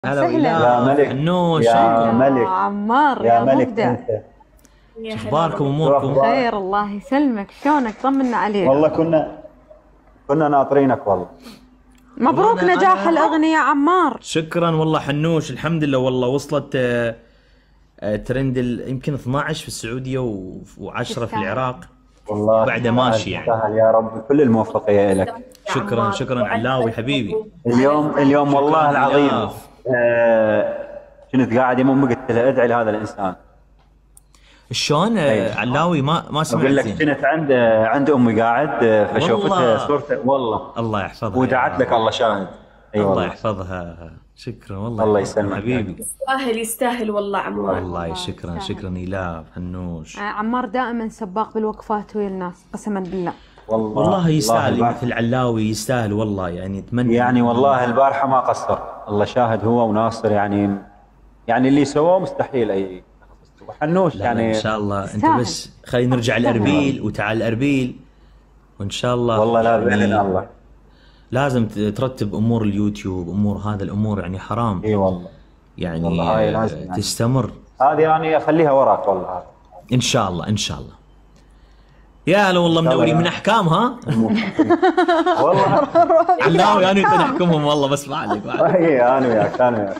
هلا سهلا وإله يا ملك حنوش، يا شلونكم؟ ملك عمار يا يا ملك مبدع. انت. يا هلا اخباركم والله. شو اموركم؟ اخبارك؟ خير الله يسلمك، شلونك؟ طمنا عليك. والله كنا ناطرينك والله. مبروك والله نجاح أنا- الأغنية عمار. شكرا والله حنوش، الحمد لله والله وصلت ترند يمكن 12 في السعوديه و10 في تستاهل. العراق. والله بعده ماشي يعني. تستاهل يا رب، كل الموفقية لك. يا شكرا عمار. شكرا علاوي حبيبي. اليوم والله شكراً العظيم إلاف. كنت قاعد يم امي قلت لها ادعي لهذا الانسان. شلون علاوي ما اقول سمعت لك زين. كنت عند امي قاعد فشوفتها والله. صورته والله الله يحفظها ودعت يا لك، الله شاهد. اي الله والله يحفظها. شكرا والله الله يحفظها يسلمك. حبيبي. يستاهل والله عمار. والله شكرا يستاهل. شكرا إلاف حنوش. عمار دائما سباق بالوقفات ويا الناس قسما بالله. والله يستاهل البارحة- مثل علاوي، يستاهل والله يعني. اتمنى يعني والله البارحه ما قصر، الله شاهد هو وناصر يعني اللي سووه مستحيل اي وحنوش لا لا يعني. ان شاء الله. انت يستاهل. بس خلينا نرجع الاربيل وتعال الاربيل وان شاء الله. والله لا باذن يعني الله. لازم ترتب امور اليوتيوب، امور هذا الامور يعني حرام اي والله يعني والله هاي لازم يعني. تستمر هذه يعني اخليها وراك والله. ان شاء الله ان شاء الله. يا هلا والله منورين من احكام ها. والله علاوي انا وانت نحكمهم والله، بس ما عليك ما عليك. اي انا وياك.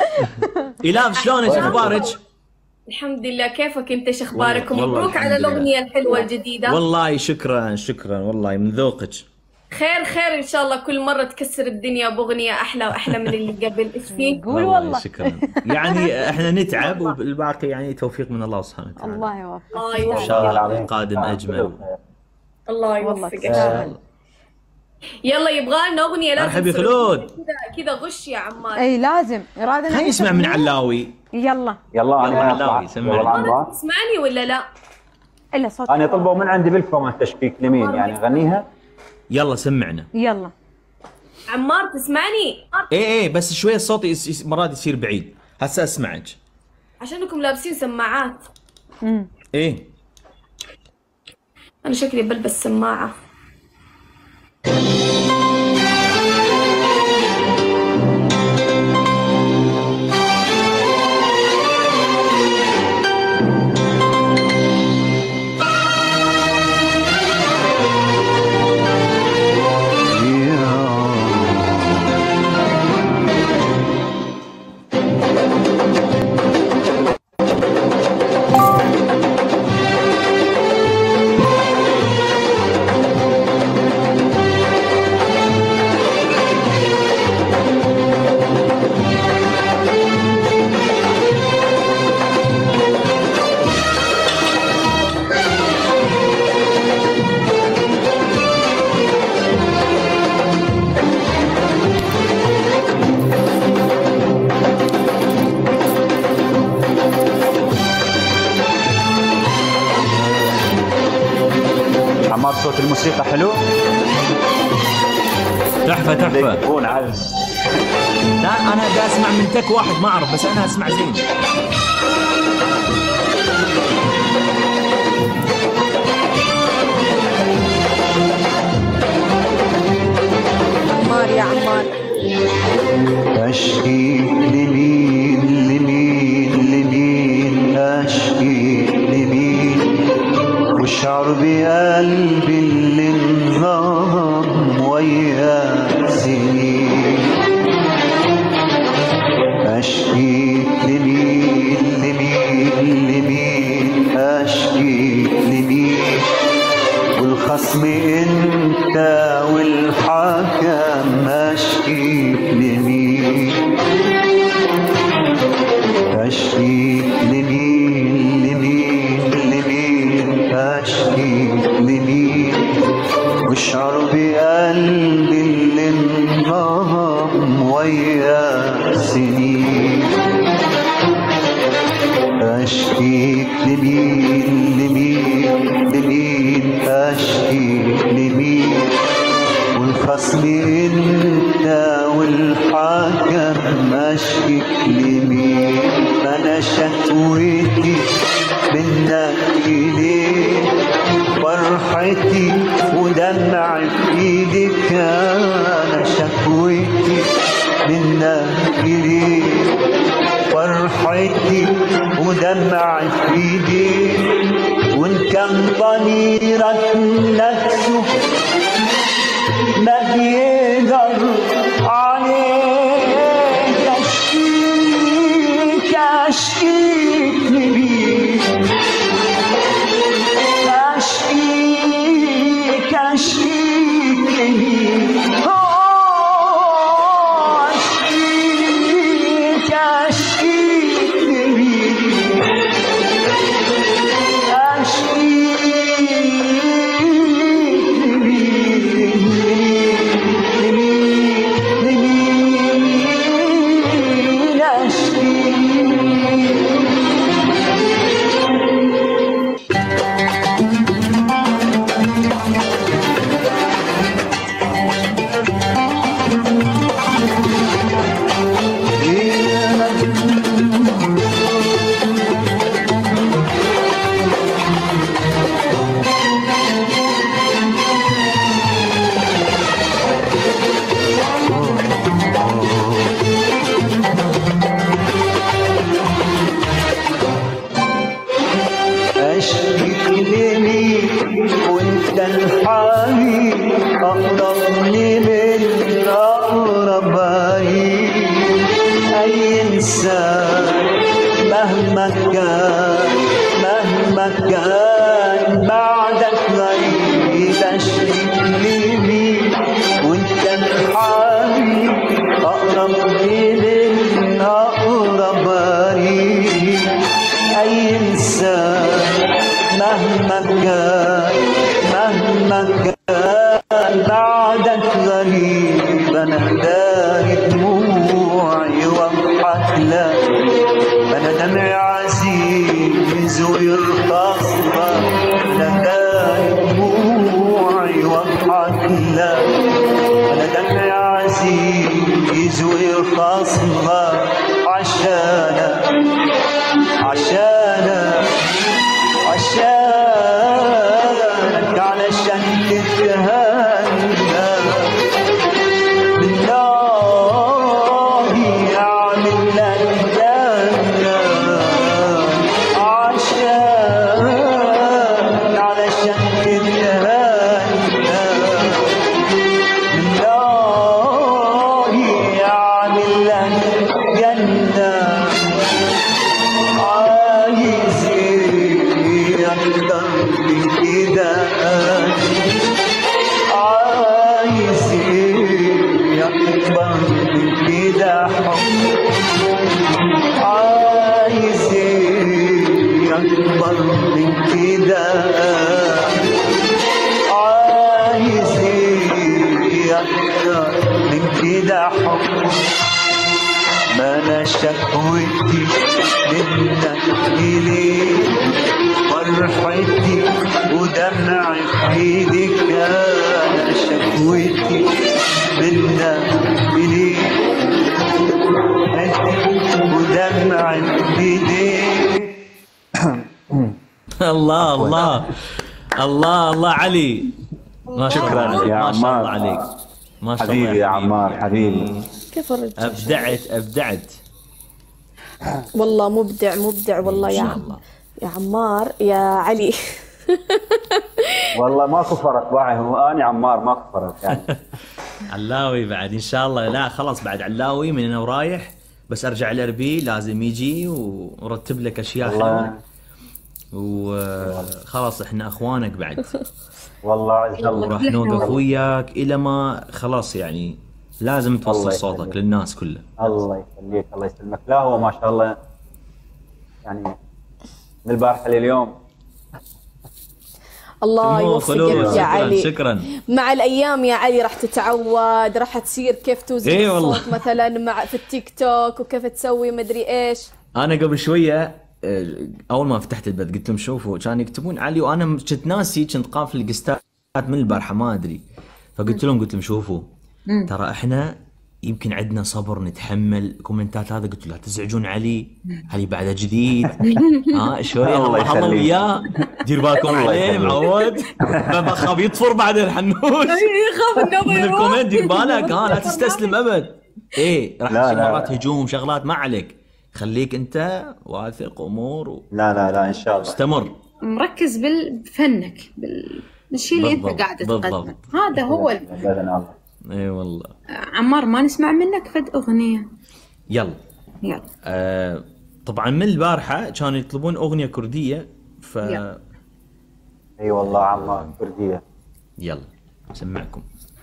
إلاف شلونك اخبارك؟ الحمد لله، كيفك انت؟ شو اخبارك؟ والله ومبروك الحمد على لله. الاغنيه الحلوه الجديده. والله شكرا شكرا والله من ذوقك. خير ان شاء الله، كل مره تكسر الدنيا باغنيه احلى واحلى من اللي قبل. ايش فيك؟ قول والله. شكرا. يعني احنا نتعب والباقي يعني توفيق من الله سبحانه وتعالى. الله يوفقك. الله ان يوفقك. شاء الله العظيم. القادم اجمل. الله والله يوفقك. تستاهل. يلا يبغى لنا اغنيه لازم مرحبا نسوي خلود. كذا غش يا عمار. اي لازم ارادنا خلينا نسمع من علاوي. يلا يلا انا يلا ما علاوي، اطلع. سمعني. يلا عمار. تسمعني ولا لا؟ الا صوت. انا طلبوا من عندي بالكومنت تشبيك لمين يعني غنيها. يلا سمعنا. يلا عمار تسمعني؟ ايه بس شويه الصوت مرات يصير بعيد. هسه اسمعك. عشانكم لابسين سماعات. ايه انا شكلي بلبس سماعه. عمار صوت الموسيقى حلو. تحفه تحفه. يكون على لا انا دا اسمع من تك واحد ما اعرف، بس انا اسمع زين. عمار يا عمار. أشكي لمين أشكي لمين واشعر بقلبي اللي انظلم ويا سنين. أشكي لمين أشكي لمين والخصم انت والحكم. أشكي لمين أشكي لمين أشكي لمين واشعر بقلبي اللي انظلم ويا سنين. أشكي لمين أشكي لمين والخصم انت والحكم. أشكي لمين أنا شكوتي منك إليك فرحتي ودمعي في ايدك. أنا شكوتي منك إليك فرحتي ودمع في ايدي، وان كان ضميرك نفسه ما بيقدر عليك اشكيك اشكيك لمين، اشكيك اشكيك لمين، اشكيك اشكيك لمين، اشكيك لمين وانت الحبيب اقرب لي من اقرب قريب، اي انسان مهما كان بعدك غريب، اشكيك لمين وانت الحبيب اقرب لي من اقرب قريب، اي انسان مهما كان بعدك غريب، انا داري دموعي واضحك لك، انا دمعي عزيز ويرخص لك، انا داري دموعي واضحك لك، انا دمعي عزيز ويرخص لك، عشانك علشان تتهنى، بالله يعمل لك جنة، علشان تتهنى، بالله يعمل لك جنة، عايز ايه اكتر من كده، عايز ايه اكبر من كده حب، عايز ايه اكبر من كده، عايز ايه اكتر من كده حب، ما انا شكوتي منك اليك، فرحتي ودمعي في ايدك، انا شكوتي منك اليك، فرحتي ودمعي في ايدك. الله الله الله الله علي، ما شاء الله شكراً عليك، يا ما شاء الله عمار. عليك، ما شاء الله حبيبي يا عمار حبيبي. كيف الرجال؟ ابدعت والله مبدع والله ما شاء الله. يا عمار يا علي. والله ماكو فرق معي، هو اني عمار ماكو فرق يعني. علاوي بعد ان شاء الله، لا خلاص بعد علاوي من هنا ورايح، بس ارجع الاربيل لازم يجي ونرتب لك اشياء حلوه، والله وخلاص احنا اخوانك بعد، والله ان شاء الله. وراح نوقف وياك الى ما خلاص يعني لازم توصل الله صوتك يخليك. للناس كلها. الله يخليك الله يسلمك. لا هو ما شاء الله يعني من البارحه لليوم. الله سمو يوفقك خلود، يا علي. شكرا. مع الايام يا علي راح تتعود، راح تصير كيف توزن إيه والله. الصوت مثلا مع في التيك توك، وكيف تسوي مدري ايش. انا قبل شويه اول ما فتحت البث قلت لهم شوفوا كانوا يكتبون علي، وانا كنت ناسي، كنت قافل القستات من البارحه ما ادري، فقلت لهم شوفوا ترى احنا يمكن عندنا صبر نتحمل كومنتات هذا، قلت لا تزعجون علي بعده جديد، شويه الله الله يخليك. وياه، دير بالكم الله عليه يخليك. معود، بخاف يطفر بعد الحنوش يخاف انه من يروح. الكومنت، دير بالك لا تستسلم ابد. ايه راح لا، تصير لا. مرات هجوم شغلات، ما عليك خليك انت واثق امور لا ان شاء الله. واستمر. مركز بفنك بالشيء اللي انت بالضبط، قاعد تقدمه. بالضبط. هذا هو باذن الله. اي والله. عمار، ما نسمع منك فد اغنيه؟ يلا. طبعا من البارحه كانوا يطلبون اغنيه كرديه يلا. اي والله عمار كرديه. يلا سمعكم.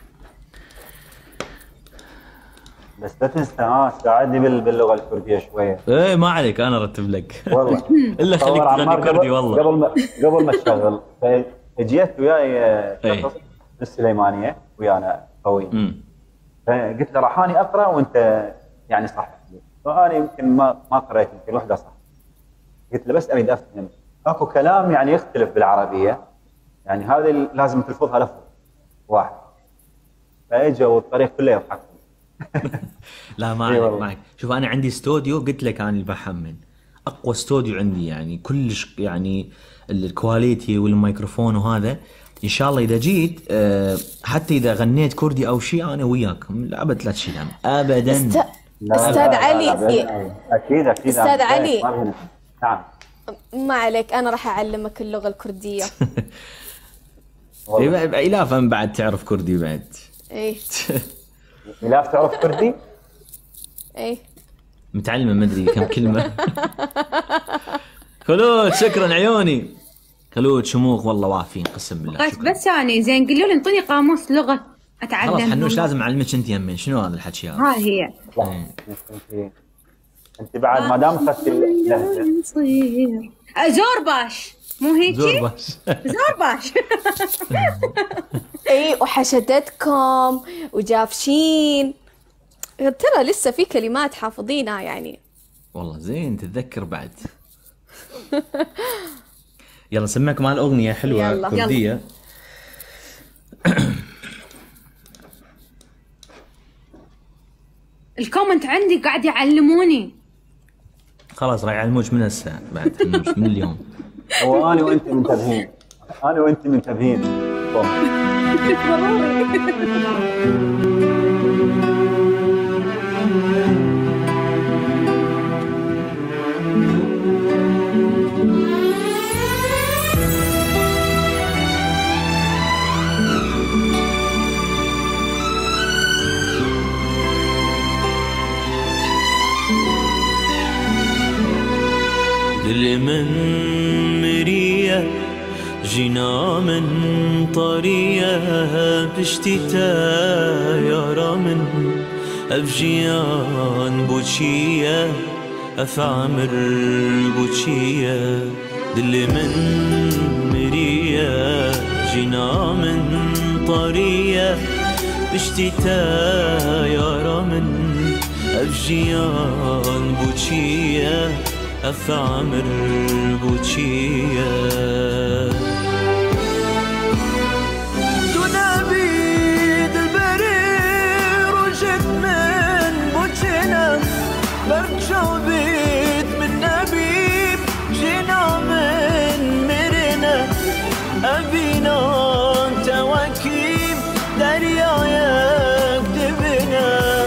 بس لا تنسى ساعدني باللغه الكرديه شويه. ايه ما عليك، انا ارتب لك. والله الا خليك تغني كردي والله. قبل ما تشغل جيت وياي شخص من السليمانيه ويانا قوي. فقلت له راحاني اقرا وانت يعني صح لي، فانا يمكن ما قريت يمكن وحده صح. قلت له بس اريد افهم، اكو كلام يعني يختلف بالعربيه، يعني هذه لازم تلفظها لفظ واحد. فاجوا والطريق كله يضحك. لا ما عليك معك. شوف انا عندي استوديو، قلت لك انا اللي بحمل اقوى استوديو عندي، يعني كلش يعني الكواليتي والميكروفون وهذا. ان شاء الله اذا جيت حتى اذا غنيت كردي او شيء انا وياكم، ابد لا تشيل هم ابدا. استاذ علي، اكيد استاذ علي، نعم ما عليك، انا راح اعلمك اللغه الكرديه. إلاف بعد تعرف كردي بعد. ايه إلاف تعرف كردي؟ ايه متعلمه ما ادري كم كلمه. خلود شكرا عيوني. خلود شموخ والله وافين قسم بالله. بس ثاني زين قولوا لي انطوني قاموس لغه اتعلم. خلاص حنوش لازم اعلمك انت يمين. شنو هذا الحكي هذا؟ ها هي انت بعد ما دام اخذتي اللهجه. زورباش مو هيك؟ زورباش. اي وحشدتكم وجافشين، ترى لسه في كلمات حافظينها يعني. والله زين تتذكر بعد. يلا سمعكم على الاغنيه حلوه يلا. كرديه. الكومنت عندي قاعد يعلموني. خلاص راح يعلموش من هسه بعد، مش من اليوم. هو انا وانت منتبهين، انا وانت منتبهين. دل من مرية جينا من طرية بشتيتا يارا من أفجيان بوشية أفعمر بوشية. دل من مرية جينا من طرية بشتيتا يارا من أفجيان بوشية أفعمر بوشية. تنابيد البرير وجت من بوشينا برجع بيت من نبيب جينا من مرنا أبينا تواكيب دريا يكتبنا.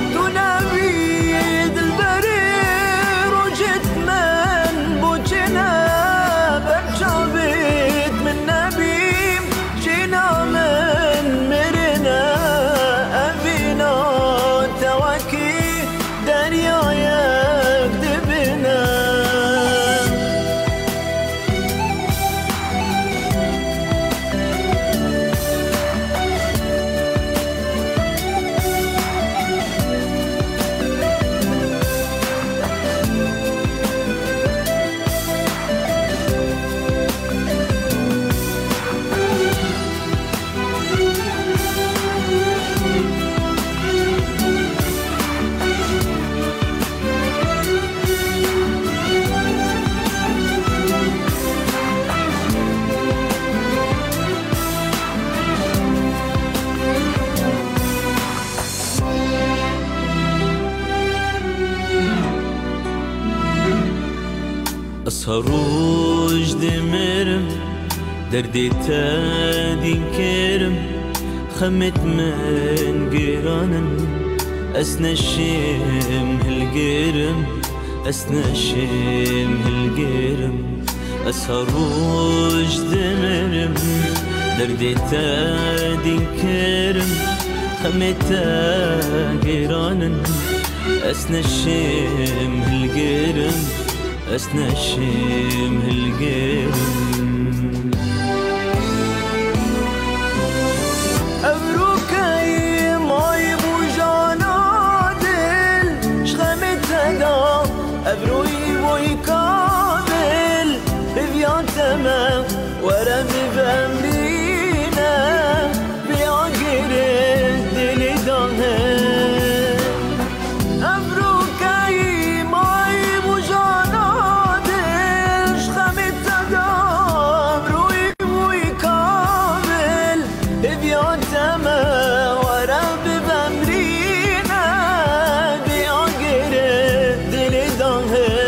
أسهروج دمرم دردي تادي كرم خمت من قرانا أسنى الشم هالقرم أسنشم هالقرم أسهر وجد مرم دردي تادي كرم خميتا قيرانا أسنشم هالقرم أسنشم هالقرم أبروكي ماي بوجانادل شخمت دا أبروي بوي كامل بفيان تمام ورم بفمرينا بياقر دلي داهل أبروكي ماي بوجانادل شخمت دا أبروي بوي كامل بفيان تمام ورم بفمرينا بياقر دلي داهل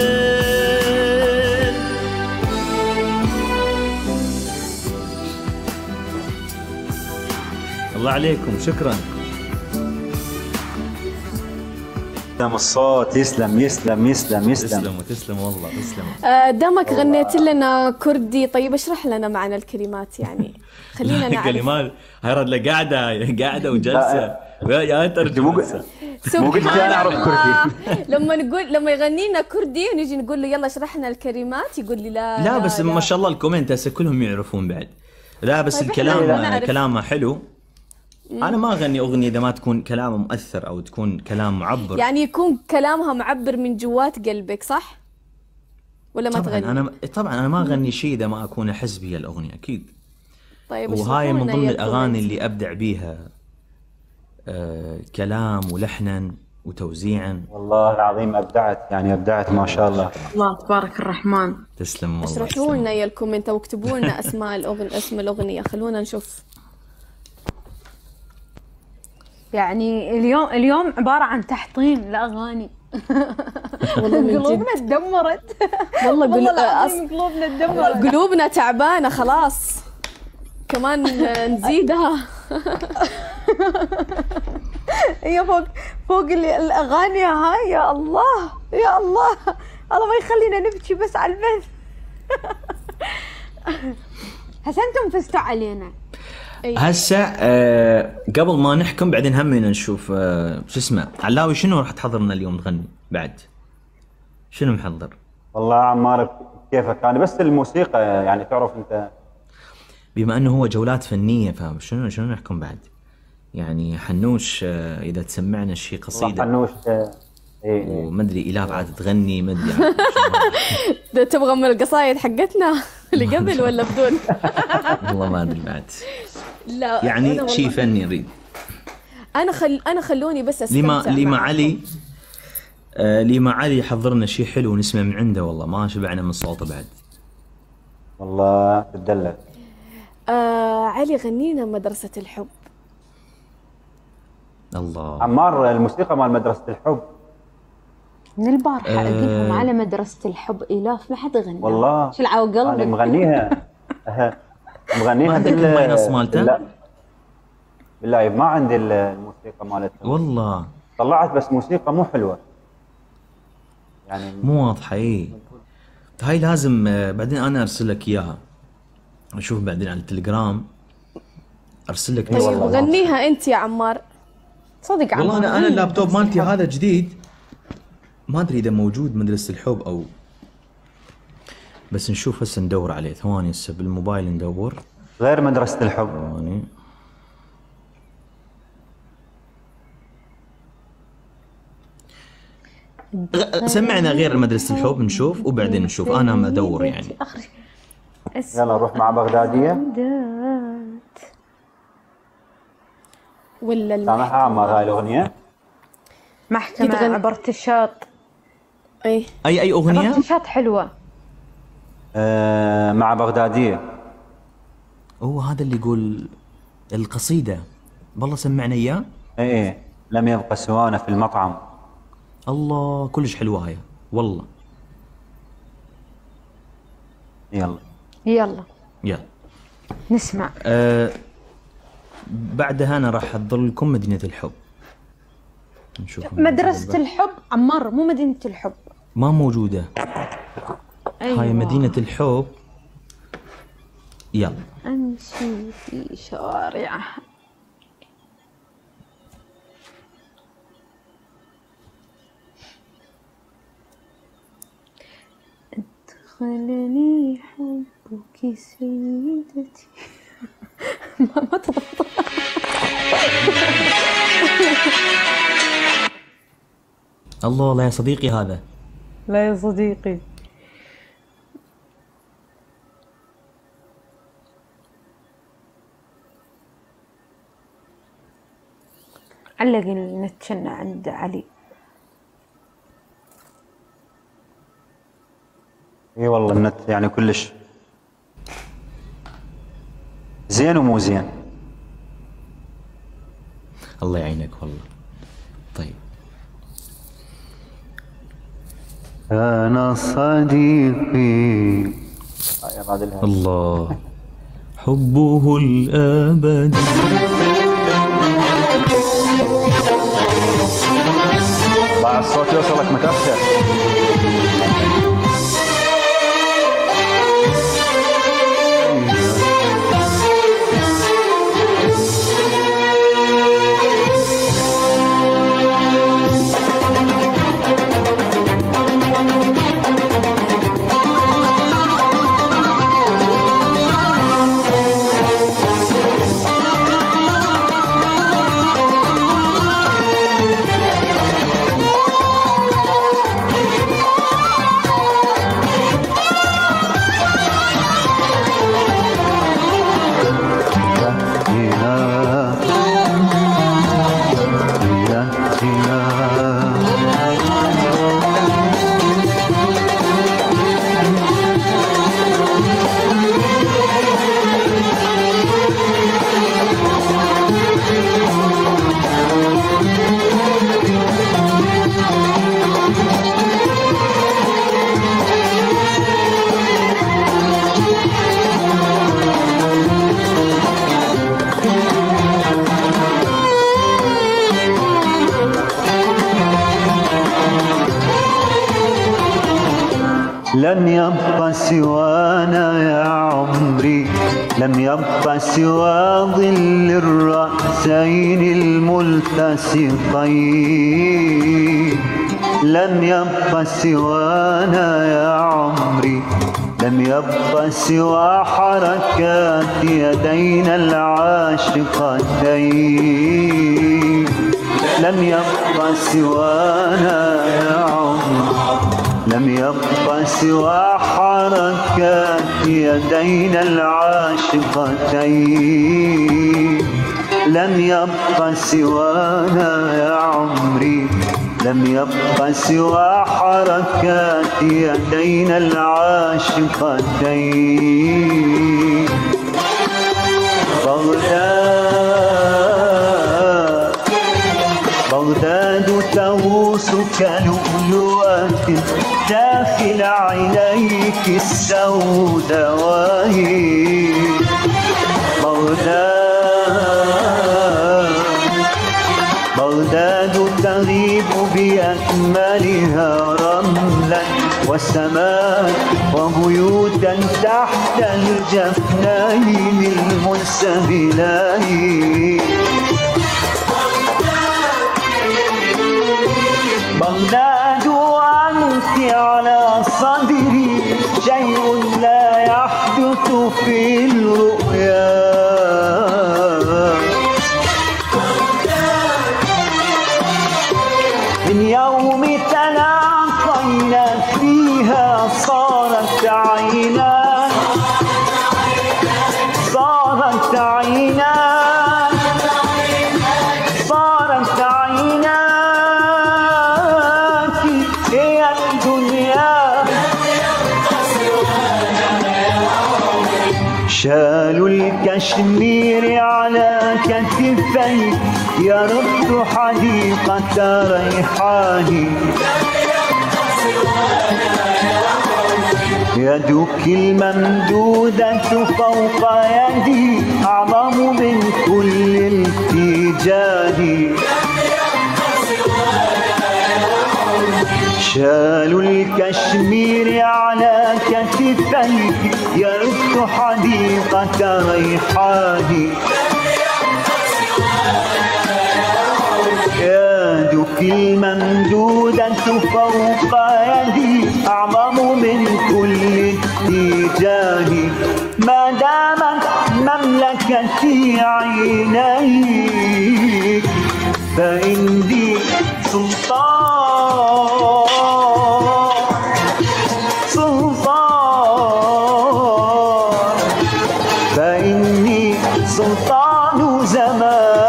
الله عليكم، شكرا. يسلم الصوت، يسلم يسلم يسلم يسلم. تسلموا تسلموا والله تسلموا. دامك غنيت لنا كردي، طيب اشرح لنا معنى الكلمات يعني، خلينا نعرف. كلمات هاي رد قاعده وجلسه يا ترجمه. مو قلت انا اعرف كردي. لما يغني لنا كردي ونجي نقول له يلا اشرح لنا الكلمات يقول لي لا بس ما شاء الله الكومنت هسه كلهم يعرفون بعد. لا بس طيب الكلام كلامه حلو. انا ما اغني اغنيه اذا ما تكون كلامه مؤثر او تكون كلام معبر، يعني يكون كلامها معبر من جوات قلبك، صح ولا ما تغني؟ طبعا انا ما اغني شيء اذا ما اكون احس بيه الاغنيه اكيد. طيب وهاي من ضمن الاغاني اللي ابدع بيها كلام ولحنا وتوزيعا. والله العظيم ابدعت، يعني ابدعت ما شاء الله. الله تبارك الرحمن. تسلم والله. اشرحوا لنا يا الكومنت او اكتبوا لنا اسم الاغنيه، خلونا نشوف. يعني اليوم عبارة عن تحطيم لأغاني. والله من جد قلوبنا تدمرت. والله قلوبنا تدمرت. قلوبنا تعبانة خلاص، كمان نزيدها. هي فوق الأغاني هاي. يا الله يا الله، الله ما يخلينا نبكي بس على البث. حسنتم فزتوا علينا. هسه قبل ما نحكم بعدين همنا نشوف شو اسمه علاوي شنو راح تحضر لنا اليوم تغني بعد؟ شنو محضر؟ والله عمار كيفك، انا بس الموسيقى يعني تعرف انت بما انه هو جولات فنيه فشنو نحكم بعد؟ يعني حنوش اذا تسمعنا شيء قصيده. حنوش وما ادري ايلاف عاد تغني ما ادري. تبغى من القصايد حقتنا اللي قبل ولا بدون؟ والله ما ادري بعد. لا يعني شيء فني نريد. انا خلوني بس استمتع. لما علي حضرنا شيء حلو نسمع من عنده، والله ما شبعنا من صوته بعد. والله تدلل. علي غنينا مدرسة الحب. الله. عمار الموسيقى مال مدرسة الحب من البارحة أقولهم على مدرسة الحب إيلاف ما حد غنى. والله شو العو قلبك. أنا مغنيها. مغنيها بالماينص مالته؟ لا بالله ما عندي الموسيقى مالتها والله. طلعت بس موسيقى مو حلوة يعني مو واضحة. هاي لازم بعدين أنا أرسل لك إياها، أشوف بعدين على التليجرام أرسل لك. طيب غنيها أنت يا عمار. صدق عمار. والله أنا اللابتوب مالتي هذا جديد، ما أدري إذا موجود مدرسة الحب أو بس نشوف هسه ندور عليه. ثواني هسه بالموبايل ندور. غير مدرسة الحب. ثواني. سمعنا غير مدرسة الحب نشوف وبعدين نشوف. أنا ما أدور يعني. يلا نروح مع بغدادية. ولا سامحها عمار هاي الأغنية. محكمة عبرت الشاط. أي أغنية؟ عبرت الشاط حلوة. مع بغدادية. هذا اللي يقول القصيدة. والله سمعنا إياه. إيه لم يبقى سوانا في المطعم. الله كلش حلوة هاي والله. يلا نسمع. بعدها أنا راح أحضر لكم مدينة الحب. نشوف مدرسة الحب عمار، مو مدينة الحب. ما موجودة. أيوة. هاي مدينة الحب. يلا أمشي في شوارعها. أدخلني حبك سيدتي. ما تضبط. الله والله يا صديقي هذا. لا يا صديقي. علق نتشنى عند علي. اي والله النت يعني كلش زين ومو زين. الله يعينك والله. طيب أنا صديقي الله حبه الأبدي. طلع الصوت يوصلك متأخر. لم يبق سوانا يا عمري، لم يبق سوى ظل الرأسين الملتصقين. لم يبق سوانا يا عمري، لم يبق سوى حركات يدينا العاشقتين. لم يبق سوانا يا عمري، لم يبق سوى حركات يدينا العاشقتين. لم يبق سوانا يا عمري، لم يبق سوى حركات يدينا العاشقتين. بغداد تغوص كلؤلؤة داخل عينيك السوداء. بغداد تغيب بأكملها رملا وسماء وبيوتا تحت الجفنين المنسبلين. بغداد أنت على صدري، شيء لا يحدث في الرؤيا. من يوم تلاقينا فيها صارت عيناك، صارت عيناك، صارت عيناك هي الدنيا. شال الكشمير على كتفي يرد حديقة ريحاني. يدك الممدودة فوق يدي أعظم من كل التيجان. شال الكشمير على كتفيه يرث حديقة ريحاني يدك الممدودة فوق يدي أعظم من كل اتجاه ما دامت مملكتي عينيك فإني سلطان فإني سلطان زماني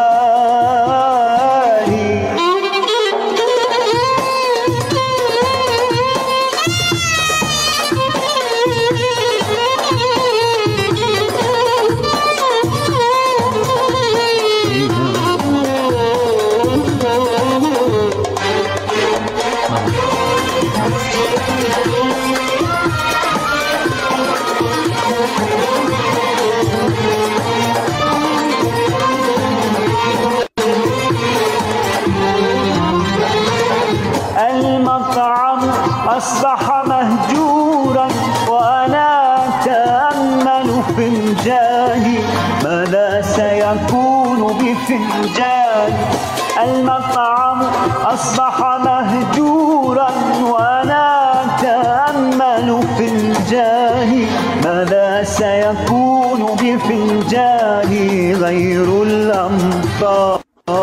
المطعم أصبح مهجورا وأنا أتأمل فنجاني ماذا سيكون بفنجاني المطعم أصبح مهجورا وأنا أتأمل فنجاني ماذا سيكون بفنجاني غير الأمطار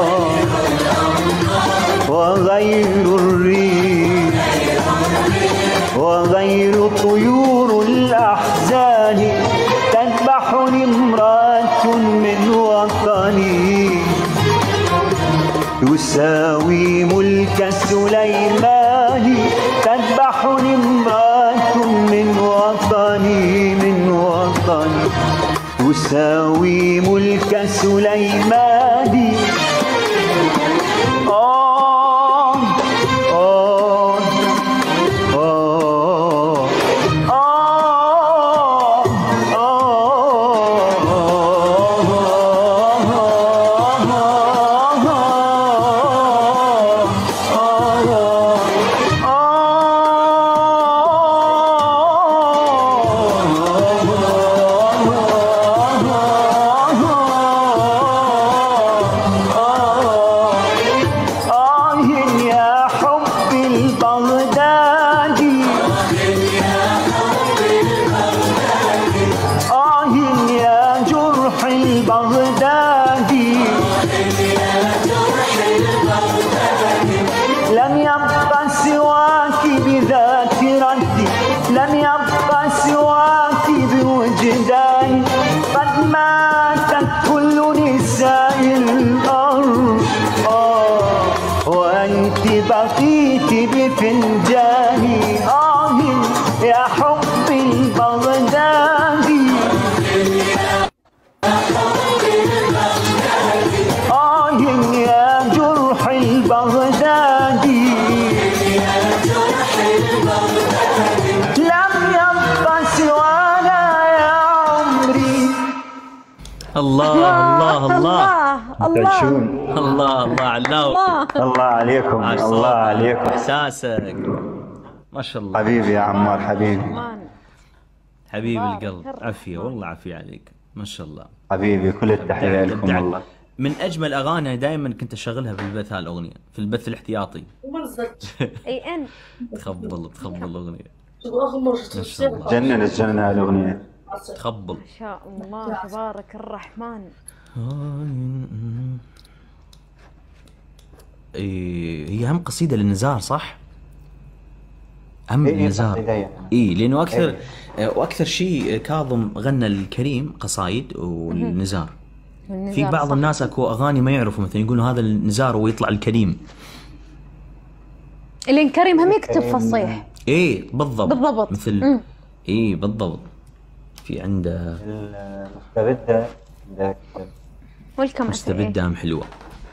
وغير الريح وغير طيور الأحزان تذبحني امرأة من وطني تساوي ملك سليمان تذبحني امرأة من وطني تساوي ملك سليمان لم يبق سواك بذاكرتي لم يبق سواك بوجداني قد ماتت كل نساء الأرض وأنت بقيت بفنجاني يا حب البغدادي يا جرح البغدادي لم يبق سوانا يا عمري الله الله الله الله الله الله علاوي الله عليكم الله عليكم احساسك ما شاء الله حبيبي يا عمار حبيبي حبيب القلب عافيه والله عافيه عليك ما شاء الله حبيبي كل التحيه لكم والله من اجمل اغاني دائما كنت اشغلها في البث هالاغنيه في البث الاحتياطي اي ان تخبل الاغنيه تجنن هالاغنيه تخبل ما شاء الله تبارك الرحمن. هي هم قصيده للنزار صح؟ هم النزار لانه اكثر واكثر شيء كاظم غنى الكريم قصايد والنزار. في بعض الناس اكو اغاني ما يعرفوا مثلا يقولوا هذا النزار ويطلع الكريم. اللي كريم هم يكتب فصيح. بالضبط مثل بالضبط. في عنده المستبدة مستبدة هم حلوة.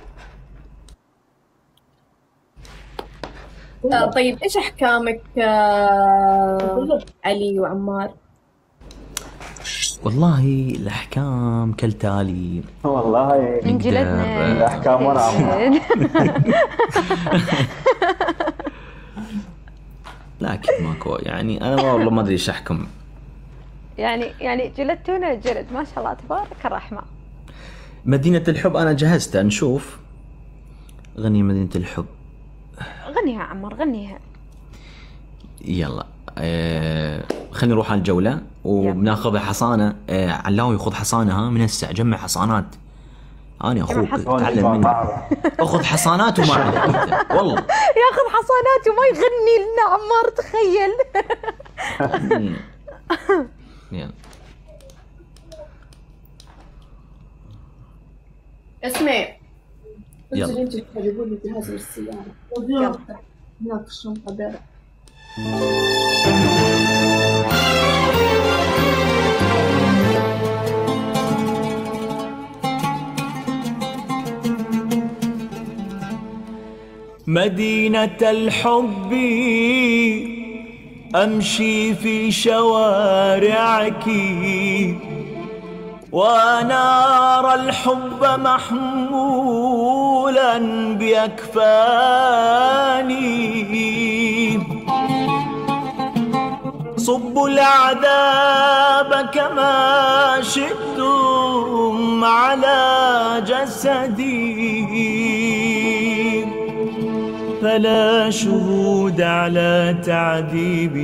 طيب ايش احكامك علي وعمار؟ والله الاحكام كالتالي. والله من جلدنا الاحكام وانا عمار. لا اكيد ماكو، يعني انا والله ما ادري ايش احكم. يعني جلدتونا جلد ما شاء الله تبارك الرحمن. مدينة الحب انا جهزتها، نشوف غني مدينة الحب. غنيها عمر غنيها. يلا خلينا نروح على الجولة وبناخذ حصانة. علاوي ياخذ حصانة ها من هسه، جمع حصانات. انا اخوك تعلم مني. اخذ حصانات وما عليك والله. ياخذ حصانات وما يغني لنا عمار، تخيل. يلا اسمعي، يلا انت تجيبوا لي جهاز السيارة. يلا هناك الشنطة بارع. مدينة الحب أمشي في شوارعك وأنا أرى الحب محمولا بأكفاني. صبوا العذاب كما شئتم على جسدي، فلا شهود على تعذيب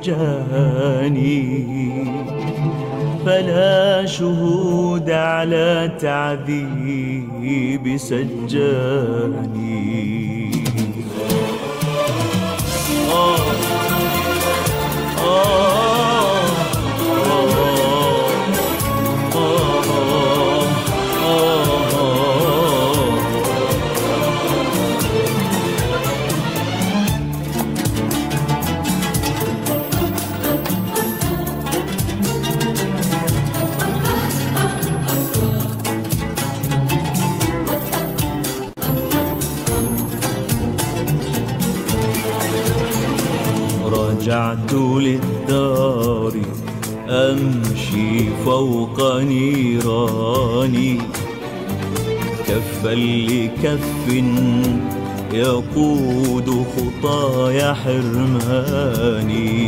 سجاني، فلا شهود على تعذيب سجاني. رجعت للدار أمشي فوق نيراني، كفا لكف يقود خطايا حرماني.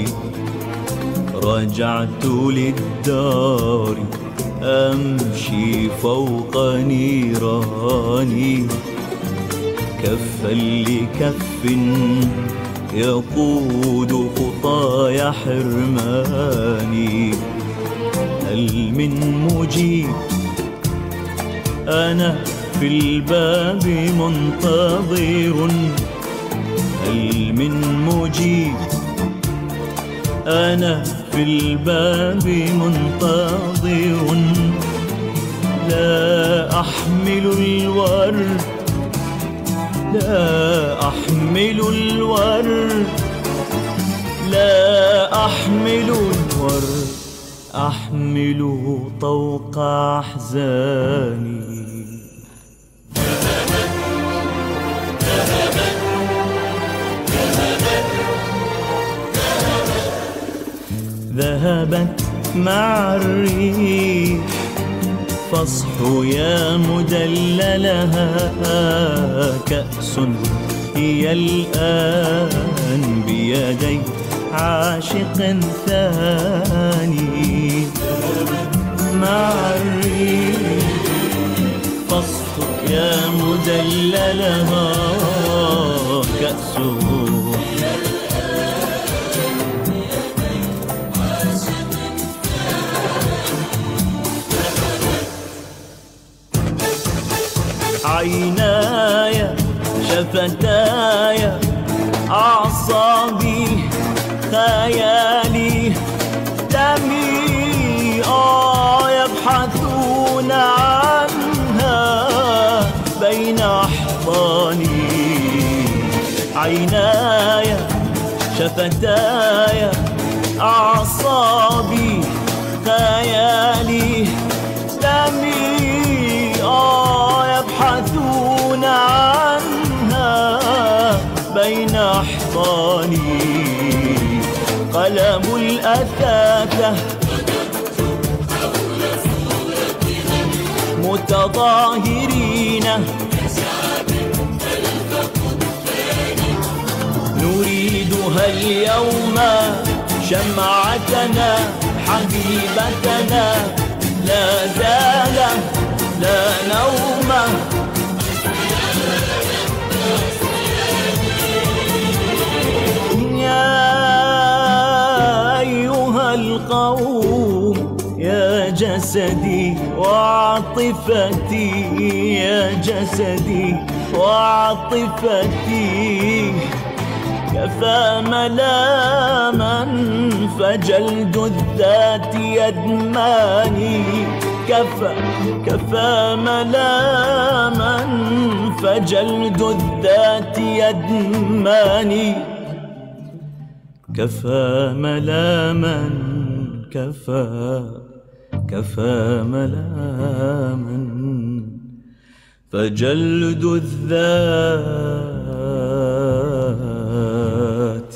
رجعت للدار أمشي فوق نيراني، كفا لكف يقود خطايا حرماني. هل من مجيب؟ أنا في الباب منتظر. هل من مجيب؟ أنا في الباب منتظر. لا أحمل الورد، لا أحمل الورد، لا أحمل الورد، أحمل طوق أحزاني. ذهبت مع الريح فاصحوا يا مدللها، كأس هي الآن بيدي عاشق ثاني. مع الريح فاصحوا يا مدللها، كأس عيناي شفتاي أعصابي خيالي دمي يبحثون عنها بين أحضاني. عيناي شفتاي أعصابي خيالي دمي يبحثون عنها بين أحضاني. قلم الأثاثة متظاهرين، نريدها اليوم شمعتنا حبيبتنا لا زال لا نوم. يا أيها القوم يا جسدي وعاطفتي يا جسدي وعاطفتي كفى ملاما فجلد الذات يدماني كفى ملاما فجلد الذات يدماني كفى ملاما كفى ملاما فجلد الذات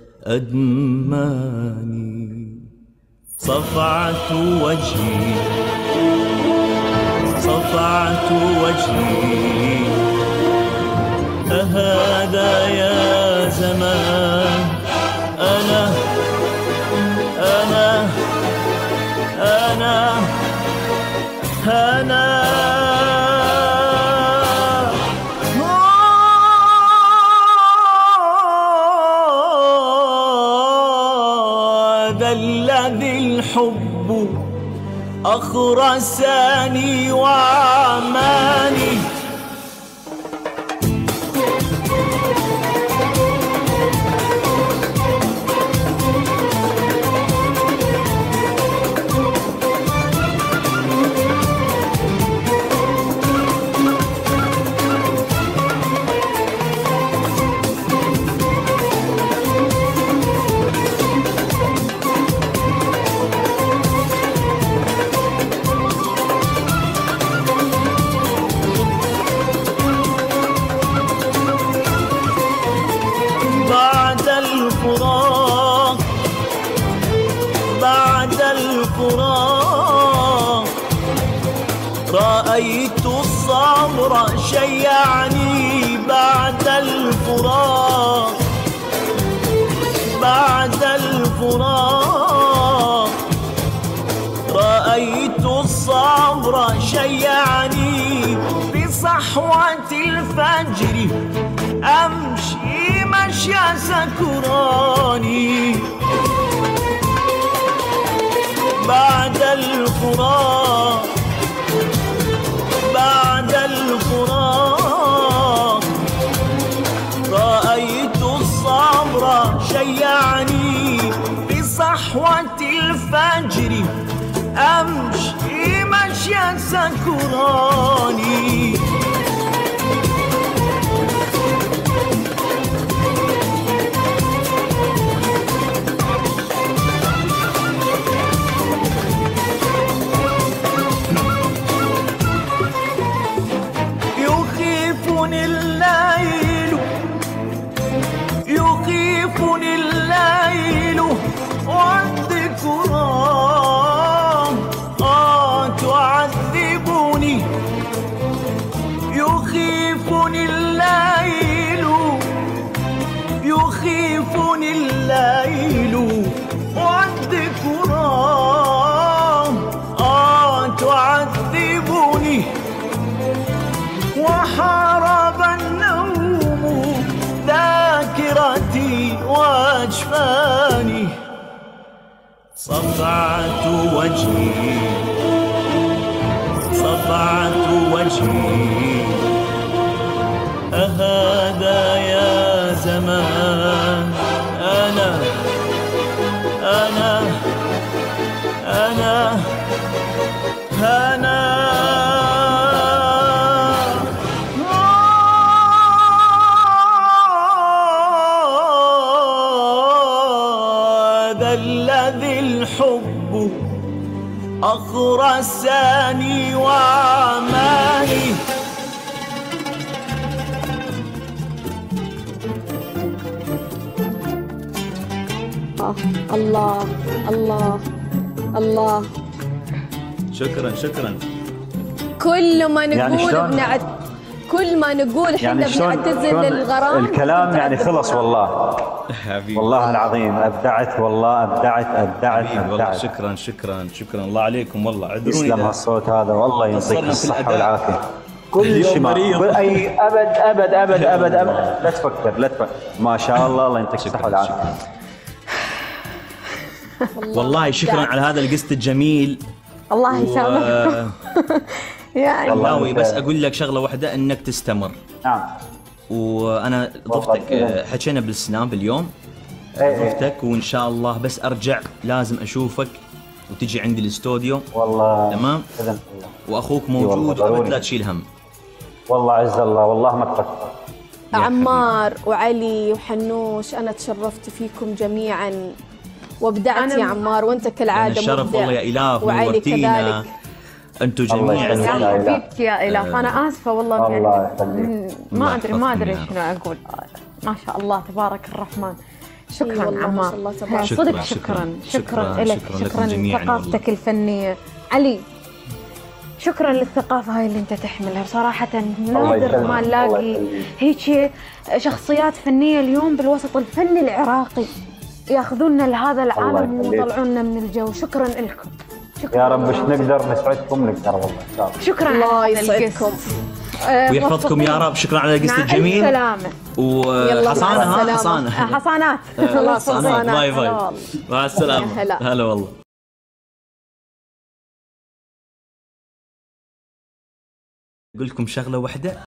أدماني. صفعت وجهي صفعت وجهي أهذا يا زمان أنا هذا الذي الحب أخرساني وعماني. بعد الفراق رأيت الصبر شيعني. بعد الفراق رأيت الصبر شيعني. بصحوة الفجر أمشي مشي سكراني. بعد الفراق رأيت الصبر شيعني. بصحوة الفجر أمشي مشي سكراني. يخيفني الليل والذكرى تعذبني. يخيفني الليل والذكرى تعذبني. وحارب النوم ذاكرتي واجفاني. صفعت وجهي أهذا يا زمان أنا هذا الذي الحب أخرساني وعماني. الله الله الله. شكرا. كل ما نقول يعني شلون؟ كل ما نقول احنا يعني بنعتزل الغرام الكلام يعني خلص والله. حبيبي والله العظيم ابدعت، والله ابدعت. والله شكرا الله عليكم والله. عذروني يسلم هالصوت هذا والله، يعطيك الصحة والعافية. كل شيء مريض. اي ابد لا تفكر. ما شاء الله يعطيك الصحة والعافية. والله شكرا على هذا القسط الجميل. الله يسامحك. يعني ناوي بس اقول لك شغله واحده، انك تستمر. نعم. وانا ضفتك، حكينا بالسناب اليوم، ضفتك وان شاء الله بس ارجع لازم اشوفك وتجي عندي الاستوديو. والله تمام. واخوك موجود وابد لا تشيل هم. والله عز الله، والله ما تفكر. عمار وعلي وحنوش، انا تشرفت فيكم جميعا وابدعت يا عمار، وانت كالعاده الشرف مبدع. والله يا الاف، وعلي نورتينا كذلك. انتم جميعا. يا حبيبتي يا إلاف، أنا آسفة والله الله يعني يخليك. ما أدري شنو أقول. ما شاء الله تبارك الرحمن. شكرا والله ما عمار، شاء الله تبارك. صدق شكراً شكرا لك، لكم جميعاً ثقافتك الفنية. علي شكرا للثقافة هاي اللي انت تحملها، بصراحة نادر ما نلاقي هيك شخصيات فنية اليوم بالوسط الفني العراقي ياخذونا لهذا العالم ويطلعونا من الجو. شكرا لكم. شكرا يا رب، مش نقدر نسعدكم نقدر والله ان شاء الله. شكرا الله على يسعدكم ويحفظكم يا رب. شكرا على القسط الجميل. مع السلامة. وحصانة حصانات. حصانات. باي مع السلامة. هلا والله. اقول لكم شغله واحده،